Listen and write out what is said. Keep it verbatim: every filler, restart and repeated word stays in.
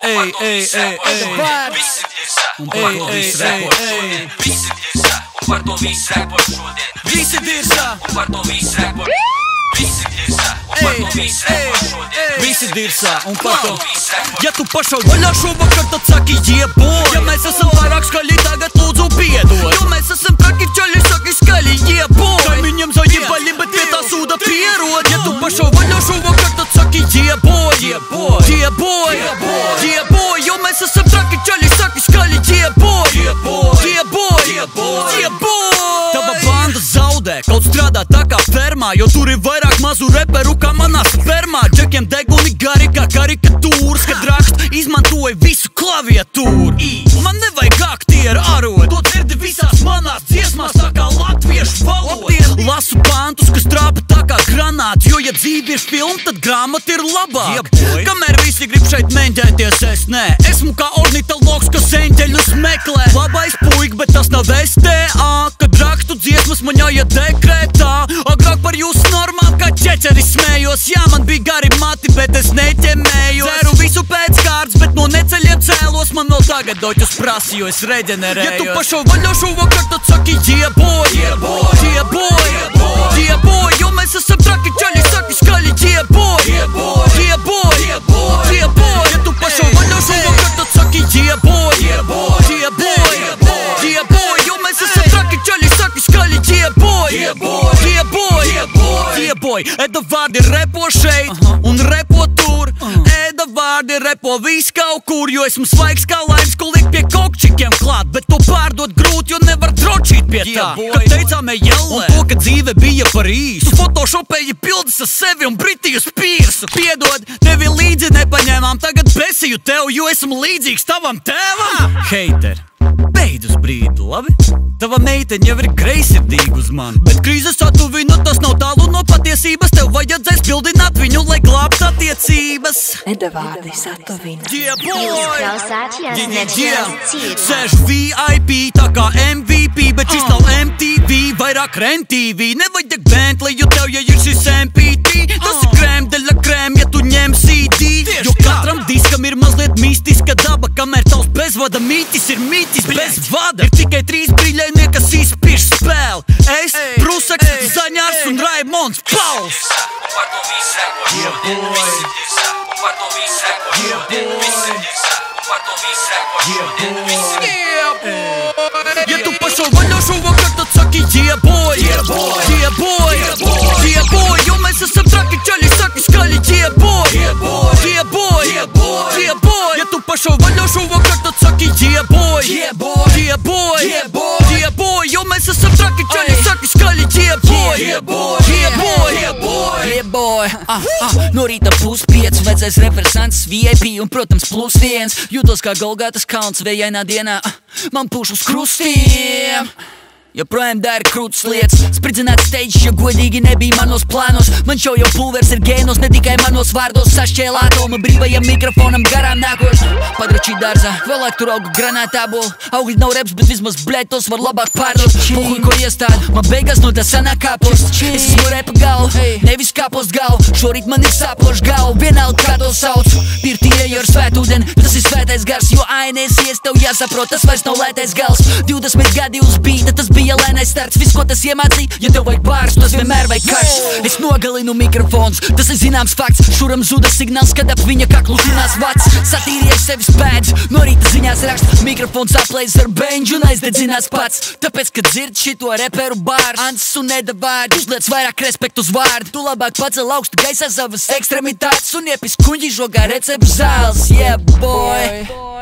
Ej, ej, ej, ej. Un par to viss repos šodien. Visi dirza, un par to viss repos šodien. Visi dirza, un par to viss repos. Visi dirza, un par to viss repos šodien. Visi dirza, un par to viss repos. Ja tu pašau vaļā šovakar, tad saki jeboj. Ja mēs esam vairāk skaļi, tagad lūdzu piedod. Jo mēs esam traki čaļi, saki skaļi jeboj. Kaimiņiem zajebali, bet pie tā sūda pierod. Ja tu pašau vaļā šovakar, tad saki jeboj. Jeboj, jeboj, jeboj. Jo mēs esam traki čaļi, saki skaļi jeboj. Jeboj, jeboj, jeboj. Tava banda zaudē, kaut strādā tā kā fermā, jo tur ir vairāk mazu reperu kā manā spermā. Džekiem deguni gari kā karikatūras, kad rakst izmantoja visu klaviatūru. Man nevajag aktieru arodu, to dzirdi visās manās dziesmās tā kā latviešu valoda. Lasu pantus, kas trāpa tā kā granāti, jo ja dzīve ir filma, tad grāmata ir labāk. Kamēr visi grib šeit meņģēties, es nē. Esmu kā ornitologs, kas eņģeļus meklē. Labais puik, bet tas nav S T A. Kad rakstu dziesmas, man jāiet dekrētā. Agrāk par jūsu normām kā ķečeris smējos. Jā, man bija gari mati, bet es neķemējos. Dzeru visu pēc kārtas, bet no neceļiem cēlos. Man vēl tagad doķus prasi, jo es reģenerējos. Ja tu pašau vaļā šovakar, tad saki jeboj. Jeboj, jeboj, jeboj. Jo mēs esam traki čaļi, saki skaļi jeboj. Jeboj, jeboj, jeboj. Ja tu pašau vaļā šovakar, tad saki jeboj. Jeboj, jeboj, jeboj. Jo mēs esam traki čaļi, saki skaļi jeboj. Jeboj, jeboj, jeboj. Eda vārdi repo šeit un repo tur. Eda vārdi repo vis kaut kur, jo esmu svaigs kā laims, ko liek pie kokčikiem klāt. Bet to pārdot grūti, jo nevar drošīt pie tā. Kad teicām ejellē, un to, ka dzīve bija par īsu. Tu photoshopēji pildas ar sevi un Britiju Spīrsu. Piedod, tevi līdzi nepaņēmām, tagad besiju tev, jo esmu līdzīgs tavam tēvam. Heiter, beidz uz brīdi, labi? Tava meiteņa jau ir greizsirdīga uz mani, bet krīzes atuvina, tas nav tālu no patiesības. Tev vajadzēs pildināt viņu, lai glābt attiecības. Eda vārdi satuvina. Jeboj! Sēž V I P tā kā M V P, bet šis nav M T V, vairāk R N T V. Nevajag Bentley, jo tev ja ir šis M P T. Tas ir krēm deļa krēm, ja tu ņem C D. Jo katram diskam ir mazliet mistiska daba, kamēr tavs bezvada mītis ir mītis bez vada. Ir tikai trīs brīļaini, kas izpirš spēli. Es, Prusaks, Zaņārs un Raimons Pauls. Jeboj, ja tu pašau vaļā šovakar, tad saki jeboj. Jeboj, jeboj, jeboj. Jo mēs esam traki čaļi, saki skaļi jeboj. Jeboj, jeboj, jeboj. Ja tu pašau vaļā šovakar, tad saki jeboj. Jeboj, jeboj, jeboj. Jo mēs esam traki čaļi, saki skaļi jeboj. Jeboj, jeboj, jeboj. Ah, ah, no rīta pus piec, vecais represents V I P un, protams, plus viens. Jūtos kā Golgātas kalns vējainā dienā, man pūš uz krustiem. Joprojām dara krūtas lietas, spridzināts stage, jo godīgi nebija manos plānos. Man šo jau pulvers ir gēnos, ne tikai manos vārdos. Sašķēl atomu brīvajam mikrofonam garām nākos. Padračī dārzā, vēlāk tur auga granātābola. Augļi nav reps, bet vismaz blēt tos var labāk pārdot. Pohuj, ko iestād, man beigās no tā sanāk kāpost. Es esmu repa galva, nevis kāpost galva. Šorīt man ir sāpošs galva, vienalga kā to sauc. Pirtī eju ar svētūdeni, bet tas ir svētais gars. Jo ainies ies, tev jāsaprot, tas vairs nav lētais gals. Divdesmit gadi uz bīta, tas bija ja lēnais starts, viss, ko tas iemācīja. Ja tev vajag bārs, tas vienmēr vajag karš. Es nogalinu mikrofons, tas ir zināms fakts. Šuram zuda signāls, kad ap viņa kaklu zinās vats. Satīrieši sevis pēdz, no rīta ziņās rakst. Mikrofons aplēs ar beņģu un aizdedzinās pats. Tāpēc, kad dzird šito reperu bārs, Ants un Eda vārdi, uzliec vairāk respektu uz vārdu. Tu labāk pacel augstu gaisā savas ekstremitātes un iepis kuņģi žogā receptu zāles. Yeah, boy!